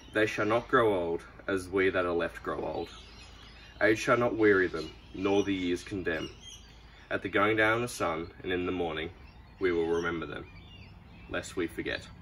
They shall not grow old, as we that are left grow old. Age shall not weary them, nor the years condemn. At the going down of the sun, and in the morning, we will remember them, lest we forget.